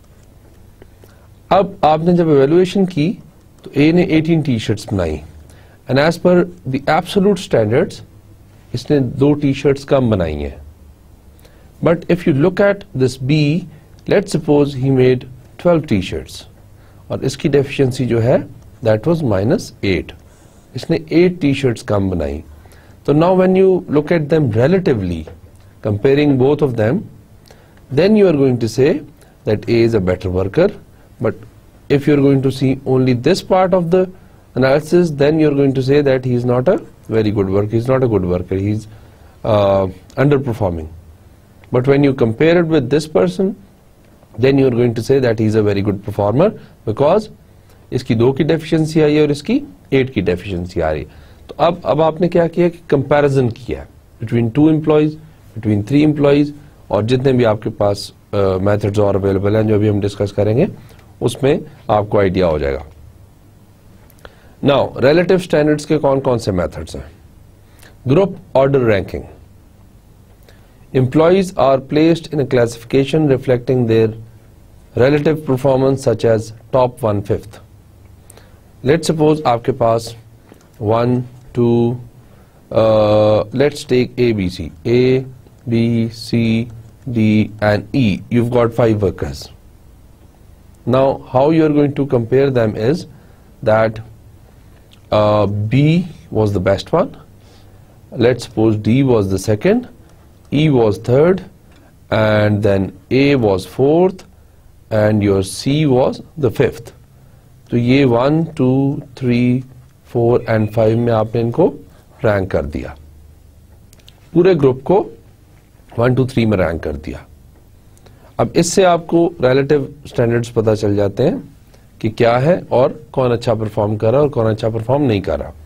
अब आपने जब एवेल्युएशन की तो ए ने एटीन टी शर्ट्स बनाई and as per the absolute standards इसने दो टी शर्ट्स कम बनाई हैं. But if you look at this B, let's suppose he made twelve T shirts और इसकी डेफिशिएंसी जो है दैट वाज माइनस एट. इसने एट टी शर्ट्स कम बनाई. तो now when you look at them relatively comparing both of them, then you are going to say that A is a better worker. But if you're going to see only this part of the analysis, then you're going to say that he's not a very good worker, he's not a good worker, he's uh, underperforming. But when you compare it with this person, then you're going to say that he's a very good performer because इसकी दो की deficiency आई है और इसकी eight की deficiency आ रही है. तो अब अब आपने क्या किया कि comparison किया है between two employees, between three employees, और जितने भी आपके पास मेथड्स uh, और अवेलेबल हैं जो अभी हम डिस्कस करेंगे उसमें आपको आइडिया हो जाएगा. नाउ रिलेटिव स्टैंडर्ड्स के कौन कौन से मेथड्स हैं? Group order ranking. Employees are placed in a classification reflecting their relative performance such as top one fifth. Let's suppose आपके पास one, two, uh, let's take A, B, C. A, B, C, D and E. You've got five workers. Now how you are going to compare them is that uh, B was the best one. Let's suppose D was the second, E was third, and then A was fourth, and your C was the fifth. तो ये one, two, three, four and five में आपने इनको rank कर दिया, पूरे group को one two three में रैंक कर दिया. अब इससे आपको रिलेटिव स्टैंडर्ड्स पता चल जाते हैं कि क्या है और कौन अच्छा परफॉर्म कर रहा है और कौन अच्छा परफॉर्म नहीं कर रहा.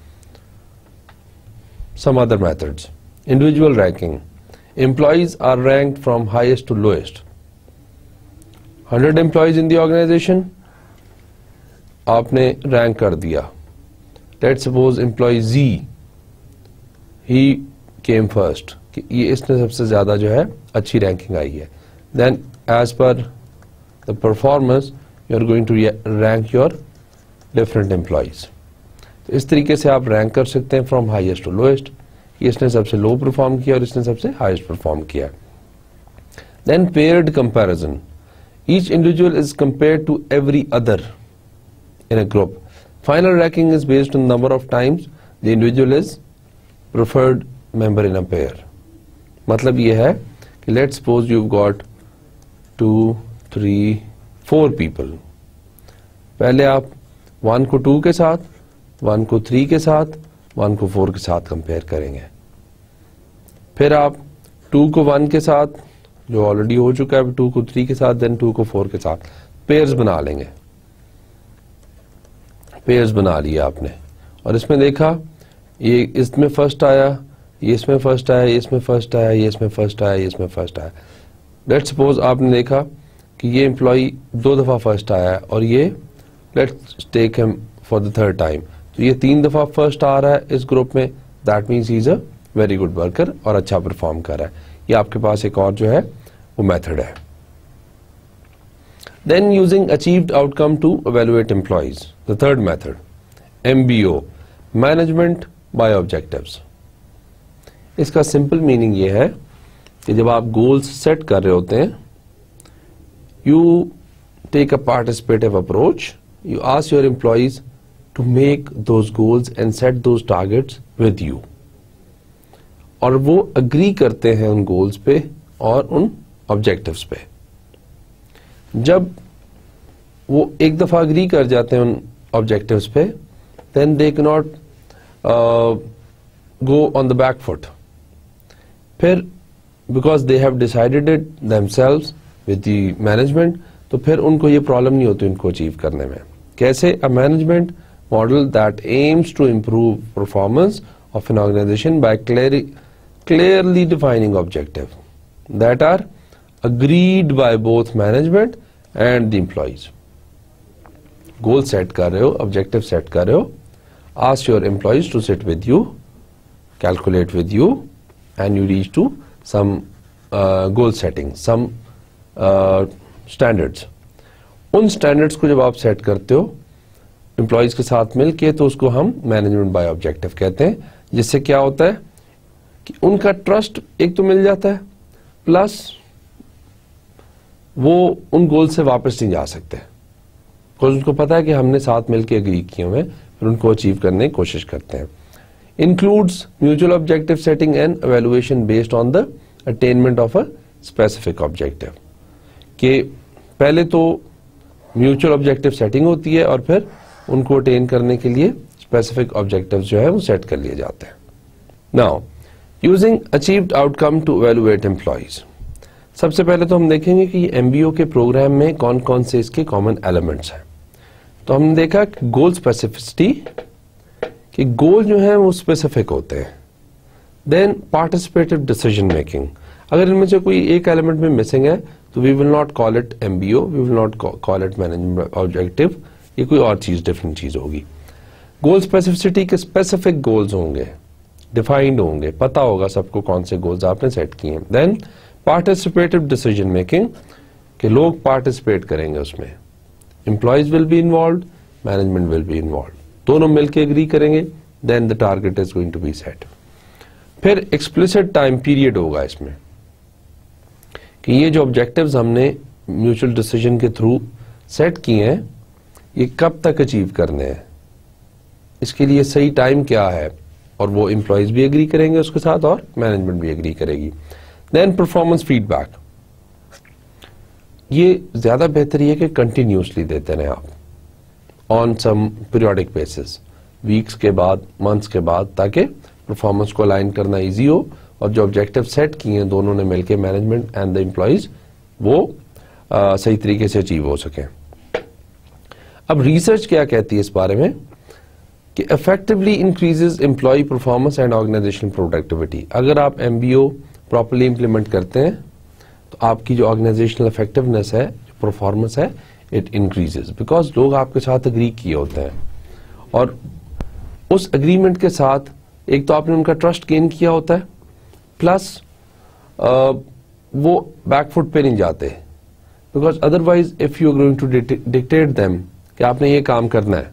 Some other methods. Individual ranking. Employees are ranked from highest to lowest. one hundred employees in the organization. आपने रैंक कर दिया. Let's suppose employee Z, he came first. कि ये इसने सबसे ज्यादा जो है अच्छी रैंकिंग आई है. Then as per the performance, you are going to rank your different employees. तो इस तरीके से आप रैंक कर सकते हैं फ्रॉम हाईएस्ट टू लोएस्ट. इसने सबसे लो परफॉर्म किया और इसने सबसे हाईएस्ट परफॉर्म किया. Then paired comparison. Each individual is compared to every other in a group. Final ranking is based on number of times the individual is preferred member in a pair. मतलब ये है कि let's suppose you got two, three, four people. पहले आप one को to के साथ, one को थ्री के साथ, वन को फोर के साथ कंपेयर करेंगे. फिर आप टू को वन के साथ, जो ऑलरेडी हो चुका है, टू को थ्री के साथ, देन टू को फोर के साथ पेयर्स बना लेंगे. पेयर्स बना लिया आपने और इसमें देखा ये इसमें फर्स्ट आया, ये इसमें फर्स्ट आया, ये इसमें फर्स्ट आया, ये इसमें फर्स्ट आया, ये इसमें फर्स्ट आया. लेट्स सपोज आपने देखा कि ये एम्प्लॉय दो दफा फर्स्ट आया है और ये let's take him for the third time. तो ये तीन दफा फर्स्ट आ रहा है इस ग्रुप में. That means he is a very good worker और अच्छा परफॉर्म कर रहा है. ये आपके पास एक और जो है वो मेथड है. Then using achieved outcome to evaluate employees. The third method, M B O, management by objectives. इसका सिंपल मीनिंग ये है कि जब आप गोल्स सेट कर रहे होते हैं, you take a participative approach. You ask your employees to make those goals and set those targets with you. और वो agree करते हैं उन goals पे और उन objectives पे. जब वो एक दफा agree कर जाते हैं उन objectives पे, then they cannot uh, go on the back foot. फिर because they have decided it themselves with the management, तो फिर उनको ये problem नहीं होती उनको achieve करने में. कैसे? A management model that aims to improve performance of an organization by clearly, clearly defining objectives that are agreed by both management and the employees. Goal set कर रहे हो, objective set कर रहे हो, ask your employees to sit with you, calculate with you, and you reach to some uh, goal setting, some uh, standards. उन standards को जब आप set करते हो एम्प्लॉइज के साथ मिलके, तो उसको हम मैनेजमेंट बाय ऑब्जेक्टिव कहते हैं. जिससे क्या होता है कि उनका ट्रस्ट एक तो मिल जाता है, प्लस वो उन गोल से वापस नहीं जा सकते, बिकॉज उनको पता है कि हमने साथ मिलके एग्री किए हुए, फिर उनको अचीव करने की कोशिश करते हैं. Includes mutual objective setting and evaluation based on the attainment of a specific objective. कि पहले तो म्यूचुअल ऑब्जेक्टिव सेटिंग होती है और फिर उनको अटेन करने के लिए स्पेसिफिक ऑब्जेक्टिव्स जो है वो सेट कर लिए जाते हैं. Now using achieved outcome to evaluate employees. सबसे पहले तो हम देखेंगे कि एमबीओ के प्रोग्राम में कौन कौन से इसके कॉमन एलिमेंट्स हैं. तो हमने देखा कि गोल स्पेसिफिसिटी, कि गोल जो है वो स्पेसिफिक होते हैं. Then participative decision making. अगर इनमें से कोई एक एलिमेंट में मिसिंग है तो we will not call it MBO, we will not call it management objective, ये कोई और चीज डिफरेंट चीज होगी. गोल स्पेसिफिसिटी के स्पेसिफिक गोल्स होंगे, डिफाइंड होंगे, पता होगा सबको कौन से गोल्स आपने सेट किए हैं. देन पार्टिसिपेटिव डिसीजन मेकिंग, कि लोग पार्टिसिपेट करेंगे उसमें, employees will be involved, management will be involved, दोनों मिलकर एग्री करेंगे, then the target is going to be set. फिर एक्सप्लिसिट टाइम पीरियड होगा इसमें कि ये जो ऑब्जेक्टिव्स हमने म्यूचुअल डिसीजन के थ्रू सेट किए हैं ये कब तक अचीव करने हैं, इसके लिए सही टाइम क्या है, और वो एम्प्लॉयज भी एग्री करेंगे उसके साथ और मैनेजमेंट भी एग्री करेगी। देन परफॉर्मेंस फीडबैक, ये ज्यादा बेहतर है कि कंटिन्यूसली देते रहे आप on some periodic basis, weeks के बाद, मंथ्स के बाद, ताकि परफॉर्मेंस को अलाइन करना इजी हो और जो ऑब्जेक्टिव सेट किए हैं दोनों ने मिलकर, मैनेजमेंट एंड द एम्प्लॉयज, वो आ, सही तरीके से अचीव हो सके। अब रिसर्च क्या कहती है इस बारे में कि effectively increases employee performance and organisational productivity. अगर आप एमबीओ प्रॉपर्ली इंप्लीमेंट करते हैं तो आपकी जो ऑर्गेनाइजेशनल इफेक्टिवनेस है, जो परफॉर्मेंस है, इट इंक्रीजेस, बिकॉज लोग आपके साथ एग्री किए होते हैं और उस एग्रीमेंट के साथ एक तो आपने उनका ट्रस्ट गेन किया होता है, प्लस वो बैकफुट पे नहीं जाते, because otherwise if you are going to dictate them कि आपने ये काम करना है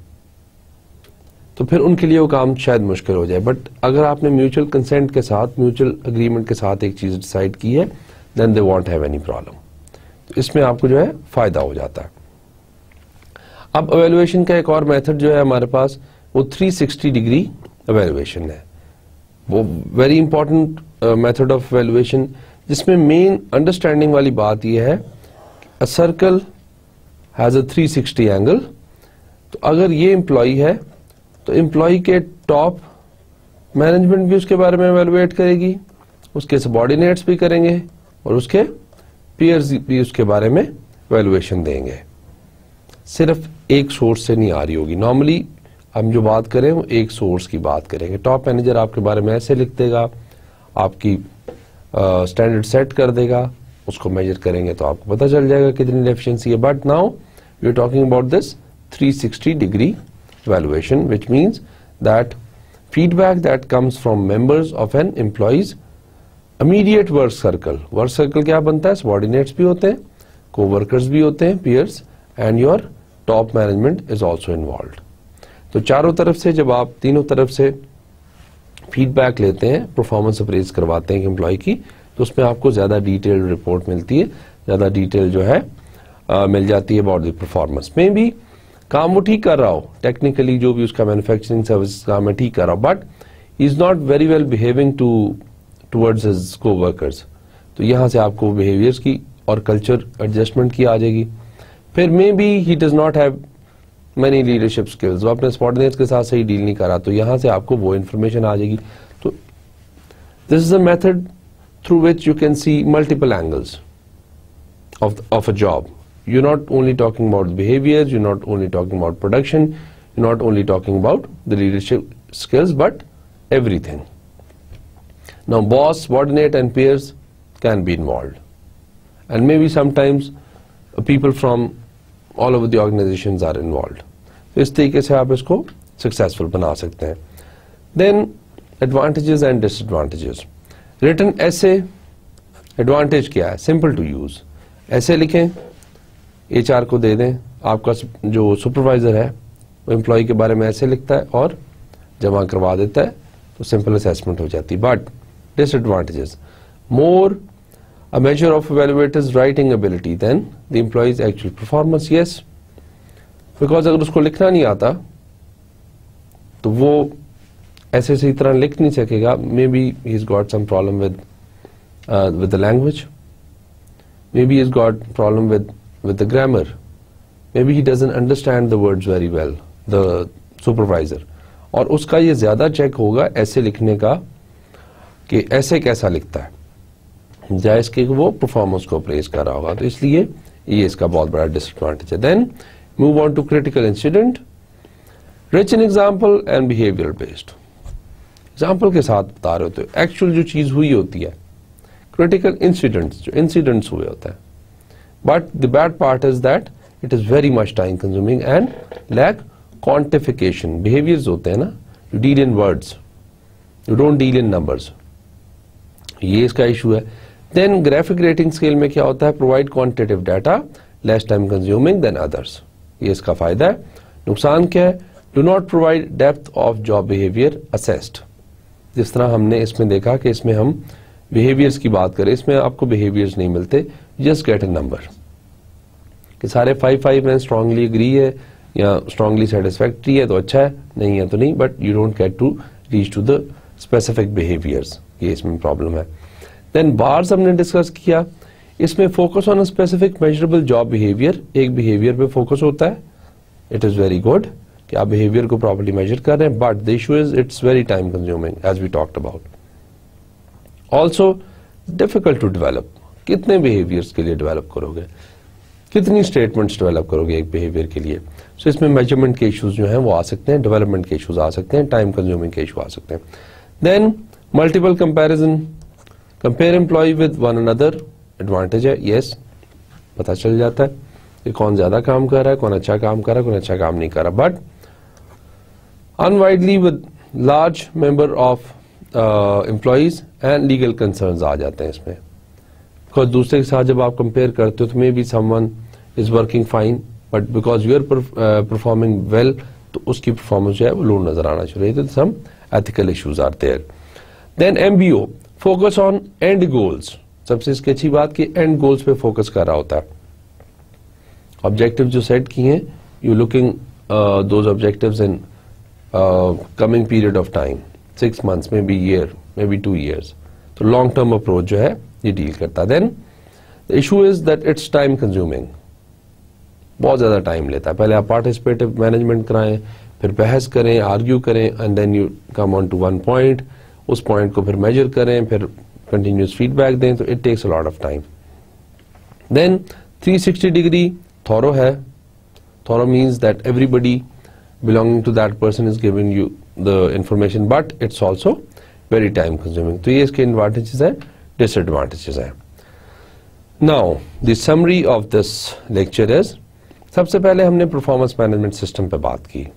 तो फिर उनके लिए वो काम शायद मुश्किल हो जाए। बट अगर आपने म्यूचुअल कंसेंट के साथ, म्यूचुअल एग्रीमेंट के साथ एक चीज डिसाइड की है, then they won't have any problem, तो इसमें आपको जो है फायदा हो जाता है। अब एवेल्युएशन का एक और मेथड जो है हमारे पास, वो थ्री सिक्सटी डिग्री एवेल्युएशन है। वो very important method of evaluation, जिसमें मेन अंडरस्टैंडिंग वाली बात यह है a circle has a three sixty angle. तो अगर ये एम्प्लॉय है तो एम्प्लॉय के टॉप मैनेजमेंट भी उसके बारे में एवेलुएट करेगी, उसके सबऑर्डिनेट्स भी करेंगे और उसके पीयर्स भी उसके बारे में एवेलुएशन देंगे। सिर्फ एक सोर्स से नहीं आ रही होगी। नॉर्मली हम जो बात करें वो एक सोर्स की बात करेंगे। टॉप मैनेजर आपके बारे में ऐसे लिख देगा, आपकी स्टैंडर्ड uh, सेट कर देगा, उसको मेजर करेंगे तो आपको पता चल जाएगा कितनी एफिशिएंसी है। But now we are talking about this three sixty degree evaluation, which means that feedback that comes from members of an employee's immediate work circle. Work circle क्या बनता है? Subordinates भी होते हैं, co-workers भी होते हैं, peers, and your top management is also involved. तो चारों तरफ से जब आप तीनों तरफ से फीडबैक लेते हैं, परफॉर्मेंस अप्रेज करवाते हैं एम्प्लॉय की, तो उसमें आपको ज्यादा डिटेल रिपोर्ट मिलती है, ज्यादा डिटेल जो है आ, मिल जाती है अबाउट द परफॉर्मेंस। में भी काम वो ठीक कर रहा हो, टेक्निकली जो भी उसका मैन्युफैक्चरिंग सर्विस काम है ठीक कर रहा हो, but is not very well behaving to towards his coworkers, तो यहां से आपको बिहेवियर्स की और कल्चर एडजस्टमेंट की आ जाएगी। फिर maybe he does not have many leadership skills, वो अपने सबऑर्डिनेट्स के साथ सही डील नहीं कर रहा, तो यहां से आपको वो इन्फॉर्मेशन आ जाएगी। तो this is a method through which you can see multiple angles of of a job. You're not only talking about behaviors, you're not only talking about production, you're not only talking about the leadership skills, but everything. Now boss, subordinate and peers can be involved, and maybe sometimes uh, people from all over the organizations are involved. तो इस तरीके से आप इसको successful बना सकते हैं. Then advantages and disadvantages. Written essay, advantage क्या है? Simple to use. ऐसे लिखें, एचआर को दे दें, आपका जो सुपरवाइजर है वो एम्प्लॉय के बारे में ऐसे लिखता है और जमा करवा देता है, तो सिंपल असेसमेंट हो जाती है. But disadvantages, more a measure of evaluators writing ability than the employee's actual performance. Yes, because अगर उसको लिखना नहीं आता तो वो ऐसे सही तरह लिख नहीं सकेगा. Maybe he has got some problem with with the language, maybe he's got problem with with the grammar, maybe he doesn't understand the words very well, the supervisor, और उसका ये ज्यादा चेक होगा ऐसे लिखने का कि ऐसे कैसा लिखता है, जायज के वो परफॉर्मेंस को अप्रेज कर रहा होगा. तो इसलिए ये इसका बहुत बड़ा डिसएडवांटेज है. Then move on to critical incident, rich in example and behaviour based. Example के साथ बता रहे होते हो, एक्चुअल जो चीज हुई होती है. क्रिटिकल इंसिडेंट्स, जो इंसिडेंट्स हुए होता है, but the bad part is that it is very much time consuming and lack quantification. Behaviours होते हैं ना, you deal in words, you don't deal in numbers, ये इसका इशू है. देन ग्राफिक रेटिंग स्केल में क्या होता है, provide quantitative data less time consuming than others, ये इसका फायदा है। नुकसान क्या है, do not provide depth of job behaviour assessed. जिस तरह हमने इसमें देखा कि इसमें हम बिहेवियर्स की बात करें, इसमें आपको बिहेवियर्स नहीं मिलते, जस्ट गेट ए नंबर कि सारे फाइव फाइव में स्ट्रांगली एग्री है या स्ट्रांगली सेटिस्फैक्ट्री है तो अच्छा है, नहीं है तो नहीं, but you don't get to reach to the specific behaviours, ये इसमें प्रॉब्लम है। देन बार्स हमने डिस्कस किया, इसमें focus on a specific measurable job behaviour, एक बिहेवियर पे फोकस होता है, इट इज वेरी गुड कि आप बिहेवियर को प्रॉपर्ली मेजर कर रहे हैं, but the issue is it's very time consuming as we talked about. Also difficult to develop, कितने बिहेवियर्स के लिए डेवलप करोगे, कितनी स्टेटमेंट्स डेवलप करोगे एक बिहेवियर के लिए। सो so, इसमें मेजरमेंट के इश्यूज जो हैं वो आ सकते हैं, डेवलपमेंट के इश्यूज आ सकते हैं, टाइम कंज्यूमिंग के इशू आ सकते हैं। Then multiple comparison, compare employee with one another, advantage है, यस yes, पता चल जाता है कि कौन ज्यादा काम कर रहा है, कौन अच्छा काम कर रहा है, कौन अच्छा काम नहीं कर रहा। बट अनवाइडली with large member of employees and legal concerns आ जाते हैं इसमें, बिकॉज दूसरे के साथ जब आप कंपेयर करते हो तो maybe someone is working fine but because you are performing well, तो उसकी परफॉर्मेंस जो है वो लो नजर आना शुरू होती है, some ethical issues are there. Then MBO, focus on end goals, सबसे इसकी अच्छी बात कि एंड गोल्स पे फोकस कर रहा होता है। ऑब्जेक्टिव जो सेट किए हैं, you looking those objectives in coming period of time, six months में be year maybe two years, तो लॉन्ग टर्म अप्रोच जो है ये डील करता है। Then the issue is that it's time consuming, बहुत ज्यादा टाइम लेता है, पहले आप पार्टिसिपेटिव मैनेजमेंट कराएं, फिर बहस करें, आर्ग्यू करें, and then you come on to one point, उस पॉइंट को फिर मेजर करें, फिर कंटिन्यूस फीडबैक दें, तो it takes a lot of time. Then three sixty degree thorough है, thorough means that everybody belonging to that person is giving you the information, but it's also very time consuming, तो ये इसके advantages है, disadvantages है। Now the summary of this lecture is, सबसे पहले हमने performance management system पे बात की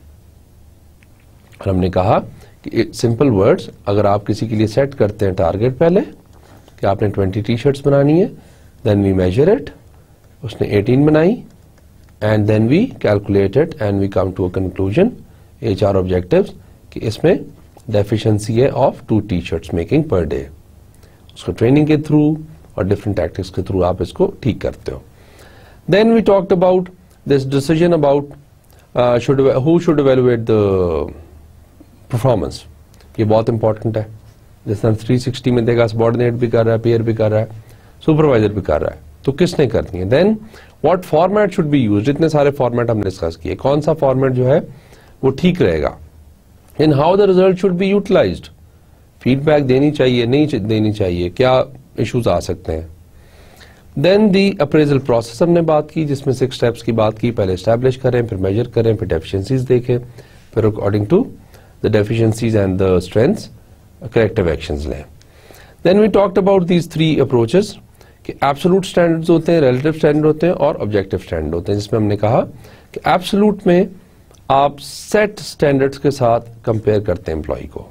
और हमने कहा कि simple words, अगर आप किसी के लिए सेट करते हैं टारगेट पहले कि आपने ट्वेंटी टी शर्ट्स बनानी है, then we measure it, उसने एटीन बनाई, and then we calculate it and we come to a conclusion, H R objectives, कि इसमें deficiency है of two t-shirts making per day, उसको ट्रेनिंग के थ्रू और डिफरेंट टैक्टिक्स के थ्रू आप इसको ठीक करते हो। Then we talked about this decision about uh, should who should evaluate the performance, ये बहुत इंपॉर्टेंट है। जैसे थ्री सिक्सटी में देखा, सबॉर्डिनेट भी कर रहा है, पेयर भी कर रहा है, सुपरवाइजर भी कर रहा है, तो किसने करनी है। Then what format should be used, इतने सारे फॉर्मेट हमने डिस्कस किए, कौन सा फॉर्मेट जो है वो ठीक रहेगा। In how the result should be utilized, feedback देनी चाहिए, नहीं देनी चाहिए, क्या इश्यूज आ सकते हैं। देन दी अप्रेजल प्रोसेस हमने बात की, जिसमें सिक्स स्टेप्स की बात की, पहले एस्टैब्लिश करें, फिर मेजर करें, फिर डेफिशिएंसीज देखें, फिर according to the deficiencies and the strengths corrective actions लें। Then we talked about these three approaches कि एब्सोल्यूट स्टैंडर्ड्स होते हैं, रिलेटिव स्टैंडर्ड होते हैं और ऑब्जेक्टिव स्टैंडर्ड होते हैं, जिसमें हमने कहा कि एब्सोल्यूट में आप सेट स्टैंडर्ड्स के साथ कंपेयर करते हैं एम्प्लॉय को,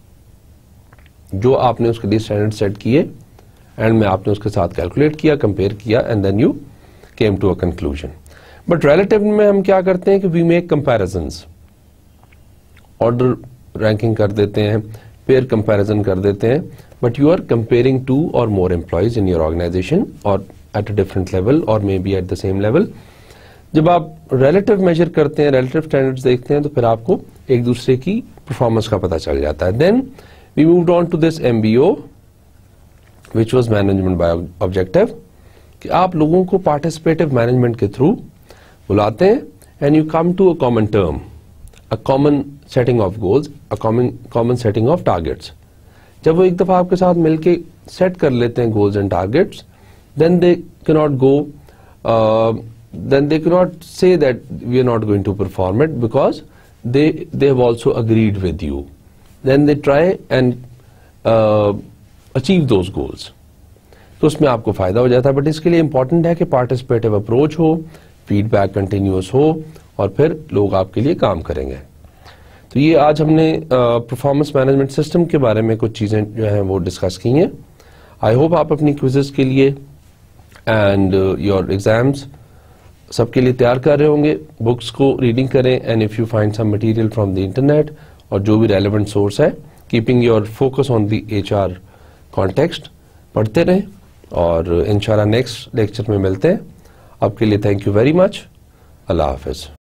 जो आपने उसके लिए स्टैंडर्ड सेट किए एंड में आपने उसके साथ कैलकुलेट किया, कंपेयर किया, and then you came to a conclusion. But relative में हम क्या करते हैं कि we make comparisons, order ranking कर देते हैं, पेयर कंपैरिजन कर देते हैं, but you are comparing two or more employees in your organization or at a different level or may be at the same level. जब आप रिलेटिव मेजर करते हैं, रिलेटिव स्टैंडर्ड्स देखते हैं, तो फिर आपको एक दूसरे की परफॉर्मेंस का पता चल जाता है। Then we moved on to this MBO which was management by objective, कि आप लोगों को पार्टिसिपेटिव मैनेजमेंट के थ्रू बुलाते हैं and you come to a common term, a common setting of goals, a common common setting of targets. जब वो एक दफा आपके साथ मिलके सेट कर लेते हैं goals and targets, then they can not go then they cannot say that we are not going to perform it because they they have also agreed with you. Then they try and uh, achieve those goals. तो उसमें आपको फायदा हो जाता है, but इसके लिए important है कि पार्टिसिपेटिव अप्रोच हो, फीडबैक कंटिन्यूअस हो और फिर लोग आपके लिए काम करेंगे। तो ये आज हमने परफॉर्मेंस मैनेजमेंट सिस्टम के बारे में कुछ चीजें जो हैं वो डिस्कस की हैं। आई होप आप अपनी क्विजेस के लिए एंड योर एग्जाम्स सबके लिए तैयार कर रहे होंगे। बुक्स को रीडिंग करें and if you find some material from the internet और जो भी रेलेवेंट सोर्स है, keeping your focus on the HR context, पढ़ते रहें और इंशाल्लाह नेक्स्ट लेक्चर में मिलते हैं। आपके लिए थैंक यू वेरी मच। अल्लाह हाफिज।